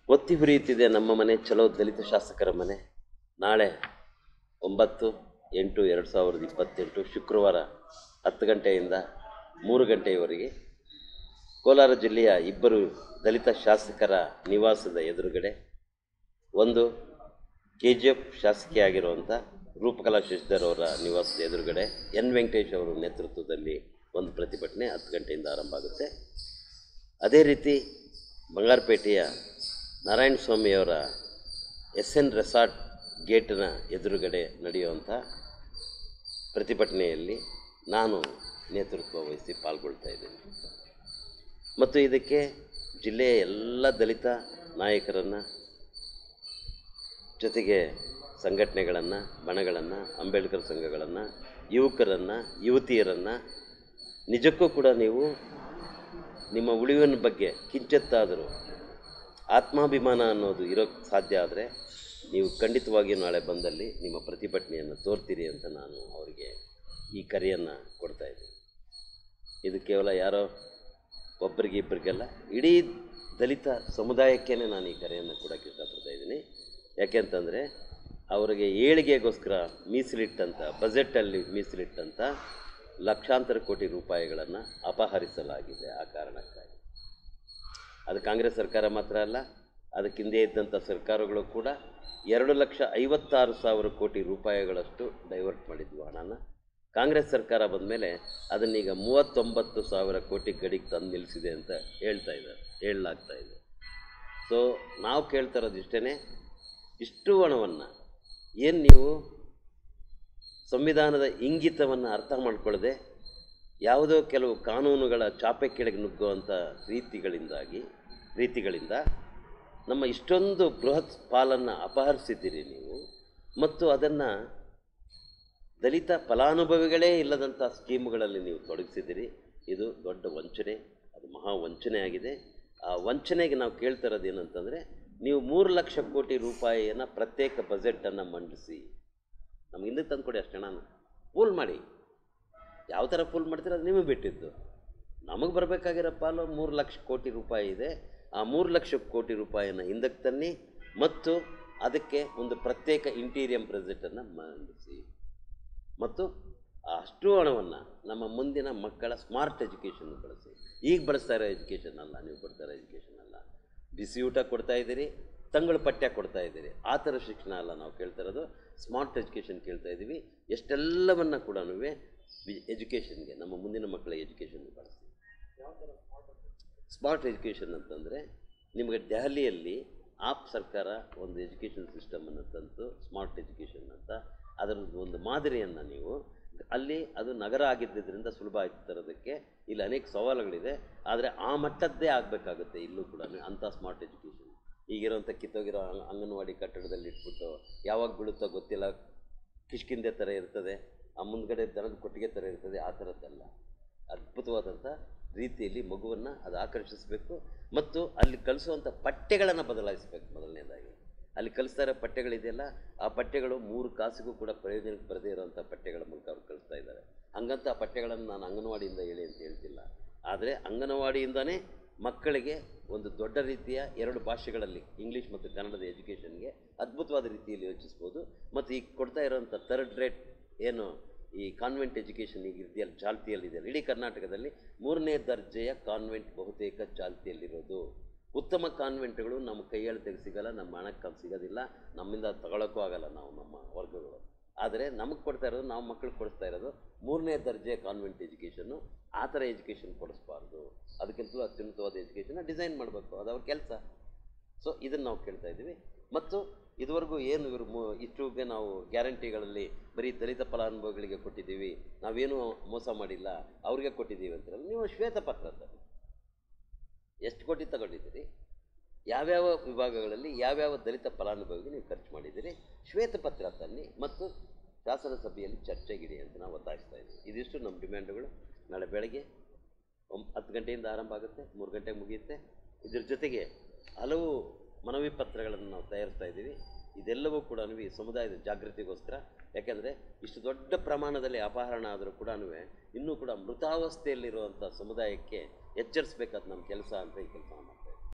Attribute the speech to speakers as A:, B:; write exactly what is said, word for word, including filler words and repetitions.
A: ಒತ್ತಿ ಹುರಿಯುತ್ತಿದೆ ನಮ್ಮ ಮನೆ ಚಲೋ ದಲಿತ ಶಾಸಕರ ಮನೆ. ನಾಳೆ ಒಂಬತ್ತು ಎಂಟು ಎರಡು ಸಾವಿರದ ಇಪ್ಪತ್ತೆಂಟು ಶುಕ್ರವಾರ ಹತ್ತು ಗಂಟೆಯಿಂದ ಮೂರು ಗಂಟೆಯವರೆಗೆ ಕೋಲಾರ ಜಿಲ್ಲೆಯ ಇಬ್ಬರು ದಲಿತ ಶಾಸಕರ ನಿವಾಸದ ಎದುರುಗಡೆ, ಒಂದು ಕೆ ಜಿ ಎಫ್ ಶಾಸಕಿ ಆಗಿರುವಂಥ ರೂಪಕಲಾ ಶಶಿಧರ್ ಅವರ ನಿವಾಸದ ಎದುರುಗಡೆ ಎನ್ ವೆಂಕಟೇಶ್ ಅವರ ನೇತೃತ್ವದಲ್ಲಿ ಒಂದು ಪ್ರತಿಭಟನೆ ಹತ್ತು ಗಂಟೆಯಿಂದ ಆರಂಭ ಆಗುತ್ತೆ. ಅದೇ ರೀತಿ ಬಂಗಾರಪೇಟೆಯ ನಾರಾಯಣ ಸ್ವಾಮಿಯವರ ಎಸ್ ಎನ್ ರೆಸಾರ್ಟ್ ಗೇಟಿನ ಎದುರುಗಡೆ ನಡೆಯುವಂಥ ಪ್ರತಿಭಟನೆಯಲ್ಲಿ ನಾನು ನೇತೃತ್ವ ವಹಿಸಿ ಪಾಲ್ಗೊಳ್ತಾ ಇದ್ದೇನೆ. ಮತ್ತು ಇದಕ್ಕೆ ಜಿಲ್ಲೆಯ ಎಲ್ಲ ದಲಿತ ನಾಯಕರನ್ನು, ಜೊತೆಗೆ ಸಂಘಟನೆಗಳನ್ನು, ಬಣಗಳನ್ನು, ಅಂಬೇಡ್ಕರ್ ಸಂಘಗಳನ್ನು, ಯುವಕರನ್ನು, ಯುವತಿಯರನ್ನು, ನಿಜಕ್ಕೂ ಕೂಡ ನೀವು ನಿಮ್ಮ ಉಳಿವಿನ ಬಗ್ಗೆ ಕಿಂಚಿತ್ತಾದರೂ ಆತ್ಮಾಭಿಮಾನ ಅನ್ನೋದು ಇರೋಕ್ಕೆ ಸಾಧ್ಯ ಆದರೆ ನೀವು ಖಂಡಿತವಾಗಿಯೂ ನಾಳೆ ಬಂದಲ್ಲಿ ನಿಮ್ಮ ಪ್ರತಿಭಟನೆಯನ್ನು ತೋರ್ತೀರಿ ಅಂತ ನಾನು ಅವರಿಗೆ ಈ ಕರೆಯನ್ನು ಕೊಡ್ತಾಯಿದ್ದೀನಿ. ಇದು ಕೇವಲ ಯಾರೋ ಒಬ್ಬರಿಗೆ ಇಬ್ಬರಿಗೆಲ್ಲ, ಇಡೀ ದಲಿತ ಸಮುದಾಯಕ್ಕೇ ನಾನು ಈ ಕರೆಯನ್ನು ಕೊಡೋಕ್ಕೆ ಇಷ್ಟಪಡ್ತಾ ಇದ್ದೀನಿ. ಯಾಕೆಂತಂದರೆ ಅವರಿಗೆ ಏಳಿಗೆಗೋಸ್ಕರ ಮೀಸಲಿಟ್ಟಂಥ, ಬಜೆಟಲ್ಲಿ ಮೀಸಲಿಟ್ಟಂಥ ಲಕ್ಷಾಂತರ ಕೋಟಿ ರೂಪಾಯಿಗಳನ್ನು ಅಪಹರಿಸಲಾಗಿದೆ. ಆ ಕಾರಣಕ್ಕಾಗಿ ಅದು ಕಾಂಗ್ರೆಸ್ ಸರ್ಕಾರ ಮಾತ್ರ ಅಲ್ಲ, ಅದಕ್ಕೆ ಹಿಂದೆ ಇದ್ದಂಥ ಸರ್ಕಾರಗಳು ಕೂಡ ಎರಡು ಲಕ್ಷ ಐವತ್ತಾರು ಸಾವಿರ ಕೋಟಿ ರೂಪಾಯಿಗಳಷ್ಟು ಡೈವರ್ಟ್ ಮಾಡಿದ್ವು ಹಣನ. ಕಾಂಗ್ರೆಸ್ ಸರ್ಕಾರ ಬಂದ ಮೇಲೆ ಅದನ್ನೀಗ ಮೂವತ್ತೊಂಬತ್ತು ಸಾವಿರ ಕೋಟಿ ಗಡಿಗೆ ತಂದು ನಿಲ್ಲಿಸಿದೆ ಅಂತ ಹೇಳ್ತಾ ಇದ್ದಾರೆ, ಹೇಳಲಾಗ್ತಾ ಇದೆ. ಸೊ ನಾವು ಕೇಳ್ತಾ ಇರೋದು ಇಷ್ಟೇ, ಇಷ್ಟು ಹಣವನ್ನು ಏನು ನೀವು ಸಂವಿಧಾನದ ಇಂಗಿತವನ್ನು ಅರ್ಥ ಮಾಡ್ಕೊಳ್ಳದೆ ಯಾವುದೋ ಕೆಲವು ಕಾನೂನುಗಳ ಚಾಪೆ ಕೆಳಗೆ ನುಗ್ಗುವಂಥ ರೀತಿಗಳಿಂದಾಗಿ ರೀತಿಗಳಿಂದ ನಮ್ಮ ಇಷ್ಟೊಂದು ಬೃಹತ್ ಪಾಲನ್ನು ಅಪಹರಿಸಿದ್ದೀರಿ ನೀವು. ಮತ್ತು ಅದನ್ನು ದಲಿತ ಫಲಾನುಭವಿಗಳೇ ಇಲ್ಲದಂಥ ಸ್ಕೀಮ್ಗಳಲ್ಲಿ ನೀವು ತೊಡಗಿಸಿದ್ದೀರಿ. ಇದು ದೊಡ್ಡ ವಂಚನೆ, ಅದು ಮಹಾ ವಂಚನೆ ಆಗಿದೆ. ಆ ವಂಚನೆಗೆ ನಾವು ಕೇಳ್ತಾ ಇರೋದು ಏನಂತಂದರೆ, ನೀವು ಮೂರು ಲಕ್ಷ ಕೋಟಿ ರೂಪಾಯಿಯನ್ನು ಪ್ರತ್ಯೇಕ ಬಜೆಟನ್ನು ಮಂಡಿಸಿ ನಮ್ಗೆ ಹಿಂದಕ್ಕೆ ತಂದು ಕೊಡಿ, ಅಷ್ಟೇ. ನಾನು ಫುಲ್ ಮಾಡಿ, ಯಾವ ಥರ ಫುಲ್ ಮಾಡ್ತೀರ ಅದು ನಿಮಗೆ ಬಿಟ್ಟಿದ್ದು. ನಮಗೆ ಬರಬೇಕಾಗಿರೋ ಪಾಲು ಮೂರು ಲಕ್ಷ ಕೋಟಿ ರೂಪಾಯಿ ಇದೆ. ಆ ಮೂರು ಲಕ್ಷ ಕೋಟಿ ರೂಪಾಯಿಯನ್ನು ಹಿಂದಕ್ಕೆ ತನ್ನಿ ಮತ್ತು ಅದಕ್ಕೆ ಒಂದು ಪ್ರತ್ಯೇಕ ಇಂಟೀರಿಯಂ ಬಜೆಟನ್ನು ಮಂಡಿಸಿ. ಮತ್ತು ಅಷ್ಟು ಹಣವನ್ನು ನಮ್ಮ ಮುಂದಿನ ಮಕ್ಕಳ ಸ್ಮಾರ್ಟ್ ಎಜುಕೇಷನ್ ಬಳಸಿ. ಈಗ ಬಳಸ್ತಾ ಇರೋ ಎಜುಕೇಷನ್ ಅಲ್ಲ, ನೀವು ಕೊಡ್ತಾ ಇರೋ ಎಜುಕೇಷನ್ ಅಲ್ಲ. ಬಿಸಿ ಊಟ ಕೊಡ್ತಾ ಇದ್ದೀರಿ, ತಂಗಳು ಪಠ್ಯ ಕೊಡ್ತಾ ಇದ್ದೀರಿ, ಆ ಥರ ಶಿಕ್ಷಣ ಅಲ್ಲ ನಾವು ಕೇಳ್ತಾ ಇರೋದು. ಸ್ಮಾರ್ಟ್ ಎಜುಕೇಷನ್ ಕೇಳ್ತಾ ಇದ್ದೀವಿ. ಎಷ್ಟೆಲ್ಲವನ್ನು ಕೂಡ ಎಜುಕೇಷನ್ಗೆ, ನಮ್ಮ ಮುಂದಿನ ಮಕ್ಕಳ ಎಜುಕೇಷನ್ಗೆ ಬಳಸ್ತೀವಿ. ಸ್ಮಾರ್ಟ್ ಎಜುಕೇಷನ್ ಅಂತಂದರೆ, ನಿಮಗೆ ದೆಹಲಿಯಲ್ಲಿ ಆಪ್ ಸರ್ಕಾರ ಒಂದು ಎಜುಕೇಷನ್ ಸಿಸ್ಟಮನ್ನು ತಂತು, ಸ್ಮಾರ್ಟ್ ಎಜುಕೇಷನ್ ಅಂತ. ಅದರದ್ದು ಒಂದು ಮಾದರಿಯನ್ನು ನೀವು ಅಲ್ಲಿ, ಅದು ನಗರ ಆಗಿದ್ದರಿಂದ ಸುಲಭ ಆಯ್ತು ತರೋದಕ್ಕೆ. ಇಲ್ಲಿ ಅನೇಕ ಸವಾಲುಗಳಿದೆ, ಆದರೆ ಆ ಮಟ್ಟದ್ದೇ ಆಗಬೇಕಾಗುತ್ತೆ ಇಲ್ಲೂ ಕೂಡ ಅಂಥ ಸ್ಮಾರ್ಟ್ ಎಜುಕೇಷನ್. ಈಗಿರೋಂಥ ಕಿತ್ತೋಗಿರೋ ಅಂಗನವಾಡಿ ಕಟ್ಟಡದಲ್ಲಿ ಇಟ್ಬಿಟ್ಟು ಯಾವಾಗ ಬೀಳುತ್ತೋ ಗೊತ್ತಿಲ್ಲ, ಕಿಷ್ಕಿಂದೆ ಥರ ಇರ್ತದೆ, ಆ ಮುಂದ್ಗಡೆ ದನದ ಕೊಟ್ಟಿಗೆ ಥರ ಇರ್ತದೆ, ಆ ಥರದ್ದಲ್ಲ. ಅದ್ಭುತವಾದಂಥ ರೀತಿಯಲ್ಲಿ ಮಗುವನ್ನು ಅದು ಆಕರ್ಷಿಸಬೇಕು. ಮತ್ತು ಅಲ್ಲಿ ಕಲಿಸುವಂಥ ಪಠ್ಯಗಳನ್ನು ಬದಲಾಯಿಸಬೇಕು. ಮೊದಲನೇದಾಗಿ ಅಲ್ಲಿ ಕಲಿಸ್ತಾ ಇರೋ ಪಠ್ಯಗಳಿದೆಯಲ್ಲ, ಆ ಪಠ್ಯಗಳು ಮೂರು ಕಾಸಿಗೂ ಕೂಡ ಪ್ರಯೋಜನಕ್ಕೆ ಬರದೇ ಇರೋವಂಥ ಪಠ್ಯಗಳ ಮೂಲಕ ಅವ್ರು ಕಲಿಸ್ತಾ ಇದ್ದಾರೆ. ಹಂಗಂತ ಆ ಪಠ್ಯಗಳನ್ನು ನಾನು ಅಂಗನವಾಡಿಯಿಂದ ಹೇಳಿ ಅಂತ ಹೇಳ್ತಿಲ್ಲ, ಆದರೆ ಅಂಗನವಾಡಿಯಿಂದನೇ ಮಕ್ಕಳಿಗೆ ಒಂದು ದೊಡ್ಡ ರೀತಿಯ ಎರಡು ಭಾಷೆಗಳಲ್ಲಿ, ಇಂಗ್ಲೀಷ್ ಮತ್ತು ಕನ್ನಡದ ಎಜುಕೇಷನ್ಗೆ ಅದ್ಭುತವಾದ ರೀತಿಯಲ್ಲಿ ಯೋಚಿಸ್ಬೋದು. ಮತ್ತು ಈಗ ಕೊಡ್ತಾ ಇರೋವಂಥ ಥರ್ಡ್ ರೇಟ್ ಏನು ಈ ಕಾನ್ವೆಂಟ್ ಎಜುಕೇಷನ್ ಈಗ ಇದೆಯಲ್ಲ, ಚಾಲ್ತಿಯಲ್ಲಿದೆಯಲ್ಲ, ಇಡೀ ಕರ್ನಾಟಕದಲ್ಲಿ ಮೂರನೇ ದರ್ಜೆಯ ಕಾನ್ವೆಂಟ್ ಬಹುತೇಕ ಚಾಲ್ತಿಯಲ್ಲಿರೋದು. ಉತ್ತಮ ಕಾನ್ವೆಂಟ್ಗಳು ನಮ್ಮ ಕೈಯಲ್ಲಿ ತೆಗೆ ಸಿಗೋಲ್ಲ, ನಮ್ಮ ಹಣಕ್ಕೆ ಸಿಗೋದಿಲ್ಲ, ನಮ್ಮಿಂದ ತಗೊಳ್ಳೋಕ್ಕೂ ಆಗೋಲ್ಲ ನಾವು, ನಮ್ಮ ವರ್ಗಗಳು. ಆದರೆ ನಮಗೆ ಕೊಡ್ತಾ ಇರೋದು, ನಾವು ಮಕ್ಕಳಿಗೆ ಕೊಡಿಸ್ತಾ ಇರೋದು ಮೂರನೇ ದರ್ಜೆ ಕಾನ್ವೆಂಟ್ ಎಜುಕೇಷನ್ನು. ಆ ಥರ ಎಜುಕೇಷನ್ ಕೊಡಿಸ್ಬಾರ್ದು, ಅದಕ್ಕಿಂತಲೂ ಅತ್ಯುನ್ನತವಾದ ಎಜುಕೇಷನ್ನ ಡಿಸೈನ್ ಮಾಡಬೇಕು, ಅದು ಅವ್ರ ಕೆಲಸ. ಸೊ ಇದನ್ನು ನಾವು ಕೇಳ್ತಾ ಇದ್ದೀವಿ. ಮತ್ತು ಇದುವರೆಗೂ ಏನು ಇವರು ಮು ಇಷ್ಟುಗೆ ನಾವು ಗ್ಯಾರಂಟಿಗಳಲ್ಲಿ ಬರೀ ದಲಿತ ಫಲಾನುಭವಿಗಳಿಗೆ ಕೊಟ್ಟಿದ್ದೀವಿ, ನಾವೇನು ಮೋಸ ಮಾಡಿಲ್ಲ, ಅವ್ರಿಗೆ ಕೊಟ್ಟಿದ್ದೀವಿ ಅಂತೀರಲ್ಲ, ನೀವು ಶ್ವೇತಪತ್ರ ತನ್ನಿ. ಎಷ್ಟು ಕೋಟಿ ತಗೊಂಡಿದ್ದೀರಿ, ಯಾವ್ಯಾವ ವಿಭಾಗಗಳಲ್ಲಿ ಯಾವ್ಯಾವ ದಲಿತ ಫಲಾನುಭವಿಗೆ ನೀವು ಖರ್ಚು ಮಾಡಿದ್ದೀರಿ, ಶ್ವೇತಪತ್ರ ತನ್ನಿ ಮತ್ತು ಶಾಸನ ಸಭೆಯಲ್ಲಿ ಚರ್ಚೆಗಿಡಿ ಅಂತ ನಾವು ಒತ್ತಾಯಿಸ್ತಾ ಇದ್ದೀವಿ. ಇದಿಷ್ಟು ನಮ್ಮ ಡಿಮ್ಯಾಂಡುಗಳು. ನಾಳೆ ಬೆಳಗ್ಗೆ ಒಂಬ ಹತ್ತು ಗಂಟೆಯಿಂದ ಆರಂಭ ಆಗುತ್ತೆ, ಮೂರು ಗಂಟೆಗೆ ಮುಗಿಯುತ್ತೆ. ಇದ್ರ ಜೊತೆಗೆ ಹಲವು ಮನವಿ ಪತ್ರಗಳನ್ನು ನಾವು ತಯಾರಿಸ್ತಾ ಇದ್ದೀವಿ. ಇದೆಲ್ಲವೂ ಕೂಡ ಈ ಸಮುದಾಯದ ಜಾಗೃತಿಗೋಸ್ಕರ. ಯಾಕೆಂದರೆ ಇಷ್ಟು ದೊಡ್ಡ ಪ್ರಮಾಣದಲ್ಲಿ ಅಪಹರಣ ಆದರೂ ಕೂಡ ಇನ್ನೂ ಕೂಡ ಮೃತಾವಸ್ಥೆಯಲ್ಲಿರುವಂಥ ಸಮುದಾಯಕ್ಕೆ ಎಚ್ಚರಿಸಬೇಕಾದ ನಮ್ಮ ಕೆಲಸ ಅಂತ ಈ ಕೆಲಸ ಮಾಡ್ತಾ